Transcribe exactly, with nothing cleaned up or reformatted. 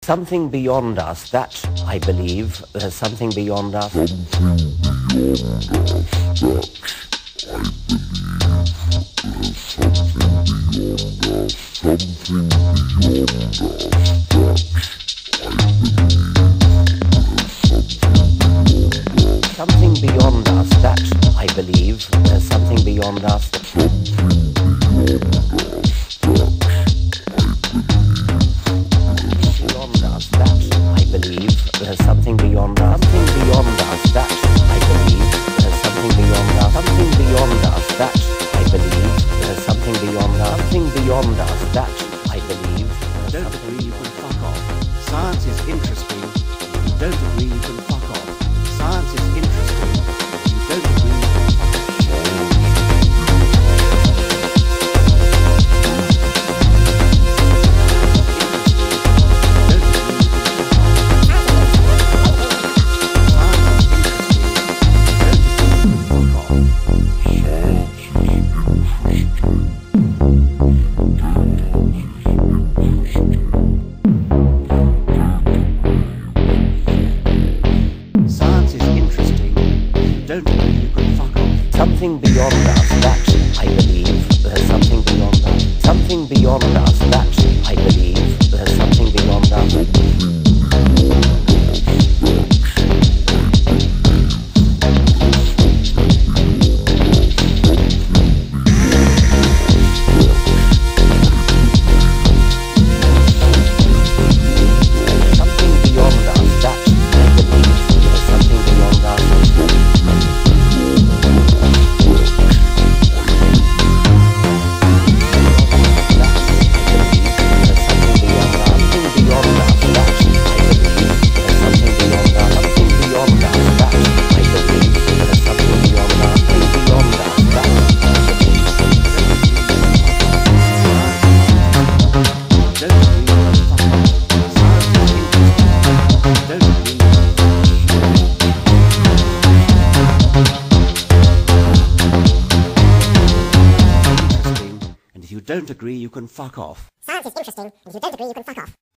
Something beyond us, that, I believe, there's something beyond us. Something beyond us, that, I believe, there's something beyond us. There's something beyond us, something beyond us, that I believe. There's something beyond us, something beyond us, that I believe. There's something beyond us, something beyond us, that I believe. Don't agree, you can fuck off. Science is interesting. If you don't agree, you can fuck off. Science is interesting. If you don't agree, you can fuck off. Something beyond us, that I believe. There's something beyond us. Something beyond us, that I believe. There's something beyond us. Don't agree, you can fuck off. Science is interesting, and if you don't agree, you can fuck off.